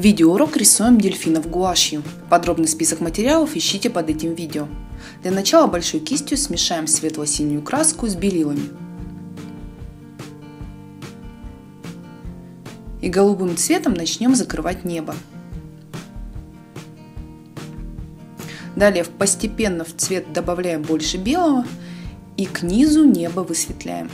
Видеоурок «Рисуем дельфинов гуашью». Подробный список материалов ищите под этим видео. Для начала большой кистью смешаем светло-синюю краску с белилами. И голубым цветом начнем закрывать небо. Далее постепенно в цвет добавляем больше белого и к низу небо высветляем.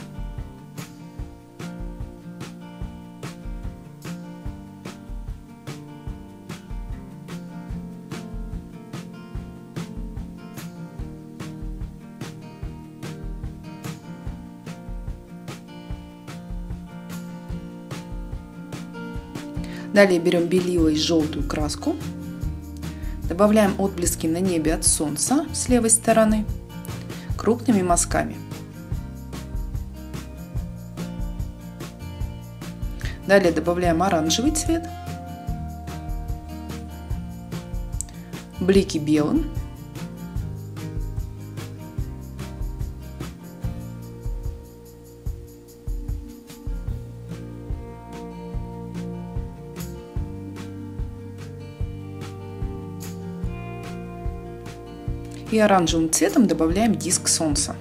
Далее берем белила и желтую краску, добавляем отблески на небе от солнца с левой стороны крупными мазками. Далее добавляем оранжевый цвет, блики белым, и оранжевым цветом добавляем диск солнца.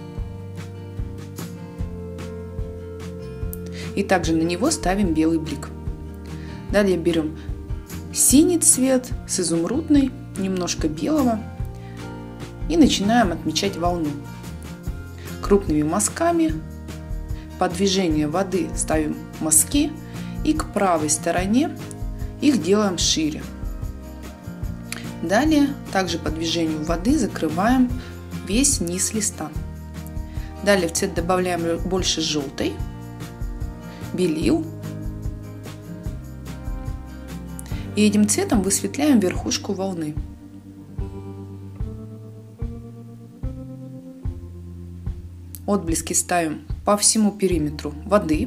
И также на него ставим белый блик. Далее берем синий цвет с изумрудной, немножко белого и начинаем отмечать волну. Крупными мазками по движению воды ставим мазки и к правой стороне их делаем шире. Далее, также по движению воды закрываем весь низ листа. Далее в цвет добавляем больше желтой, белил. И этим цветом высветляем верхушку волны. Отблески ставим по всему периметру воды.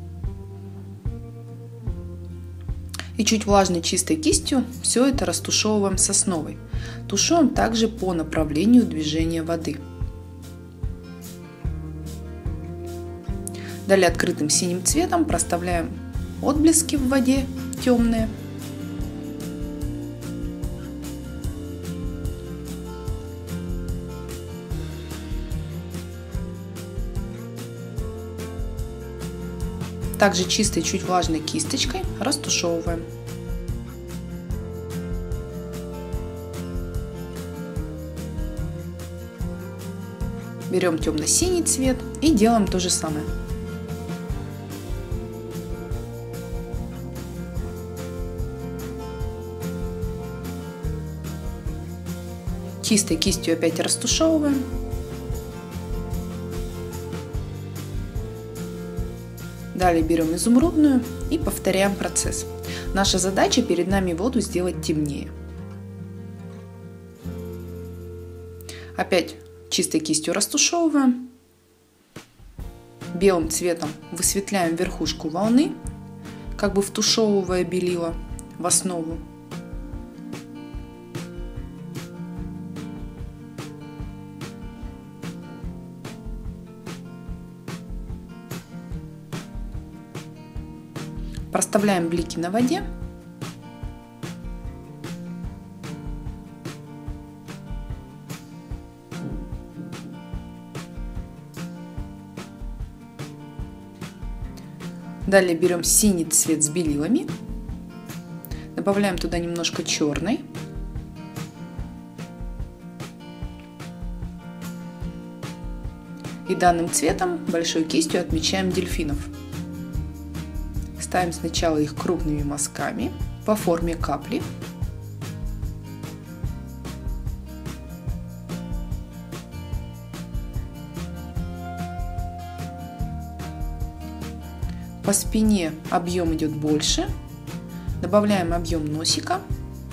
И чуть влажной чистой кистью все это растушевываем сосновой. Тушуем также по направлению движения воды. Далее открытым синим цветом проставляем отблески в воде темные. Также чистой, чуть влажной кисточкой растушевываем. Берем темно-синий цвет и делаем то же самое. Чистой кистью опять растушевываем. Далее берем изумрудную и повторяем процесс. Наша задача перед нами воду сделать темнее. Опять чистой кистью растушевываем. Белым цветом высветляем верхушку волны, как бы втушевывая белила в основу. Проставляем блики на воде. Далее берем синий цвет с белилами. Добавляем туда немножко черный. И данным цветом большой кистью отмечаем дельфинов. Ставим сначала их крупными мазками по форме капли. По спине объем идет больше. Добавляем объем носика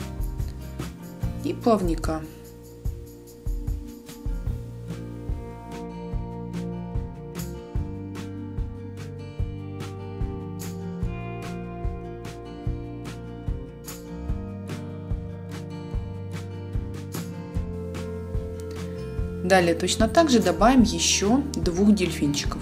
и плавника. Далее точно так же добавим еще 2 дельфинчиков.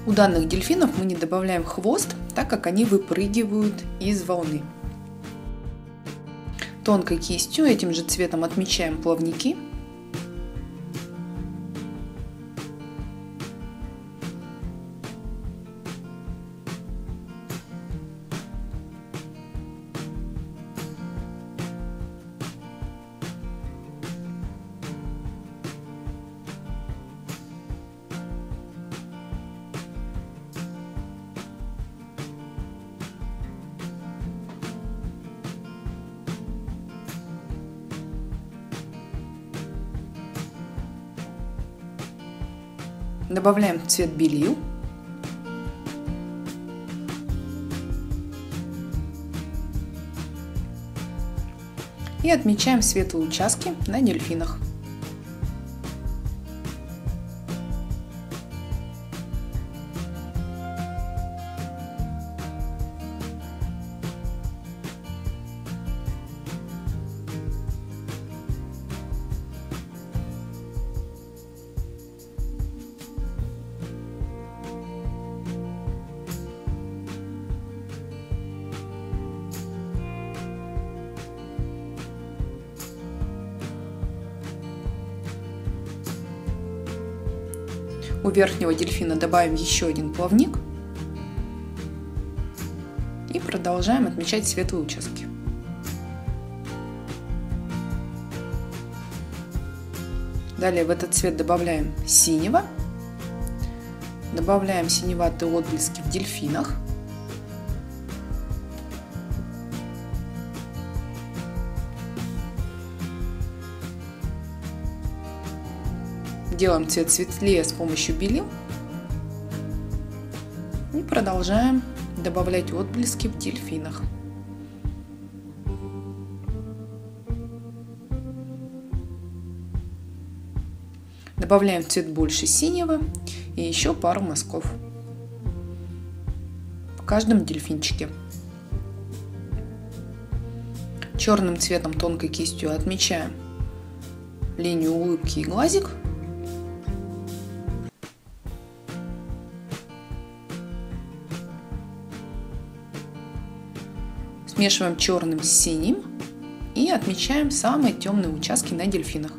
У данных дельфинов мы не добавляем хвост, так как они выпрыгивают из волны. Тонкой кистью этим же цветом отмечаем плавники. Добавляем цвет белил. И отмечаем светлые участки на дельфинах. У верхнего дельфина добавим еще один плавник и продолжаем отмечать светлые участки. Далее в этот цвет добавляем синего, добавляем синеватые отблески в дельфинах. Делаем цвет светлее с помощью белил и продолжаем добавлять отблески в дельфинах. Добавляем цвет больше синего и еще пару мазков в каждом дельфинчике. Черным цветом тонкой кистью отмечаем линию улыбки и глазик. Смешиваем черным с синим и отмечаем самые темные участки на дельфинах.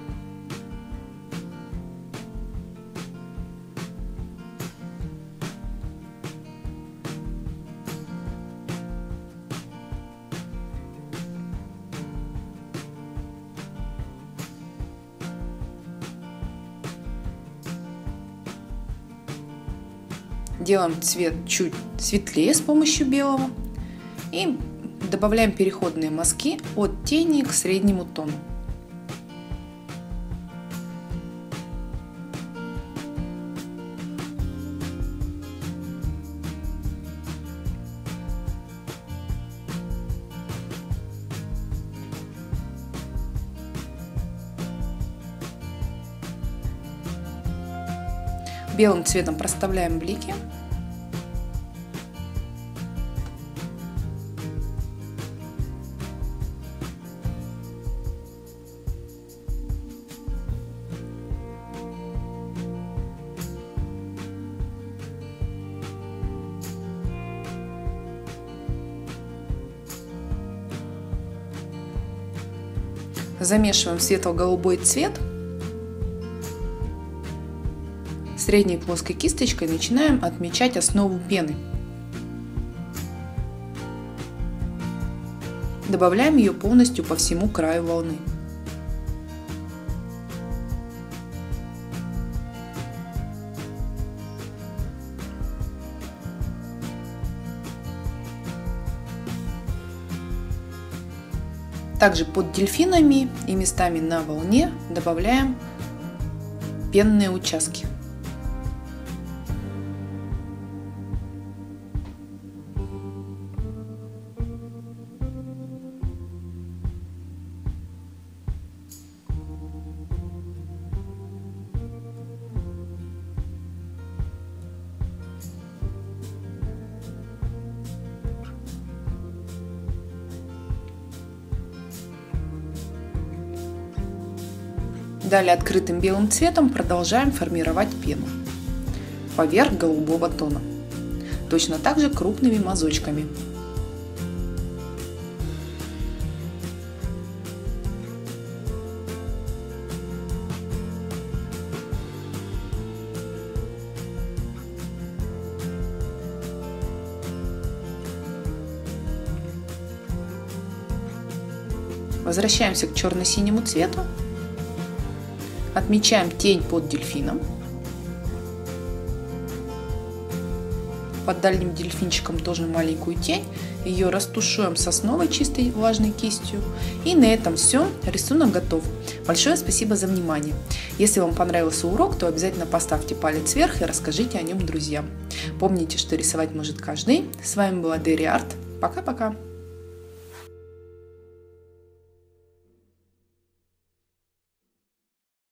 Делаем цвет чуть светлее с помощью белого и добавляем переходные мазки от тени к среднему тону. Белым цветом проставляем блики. Замешиваем светло-голубой цвет. Средней плоской кисточкой начинаем отмечать основу пены. Добавляем ее полностью по всему краю волны. Также под дельфинами и местами на волне добавляем пенные участки. Далее открытым белым цветом продолжаем формировать пену. поверх голубого тона. Точно так же крупными мазочками. Возвращаемся к черно-синему цвету. Отмечаем тень под дельфином. Под дальним дельфинчиком тоже маленькую тень. Ее растушуем сосновой чистой влажной кистью. И на этом все. Рисунок готов. Большое спасибо за внимание. Если вам понравился урок, то обязательно поставьте палец вверх и расскажите о нем друзьям. Помните, что рисовать может каждый. С вами была Dairy Art. Пока-пока.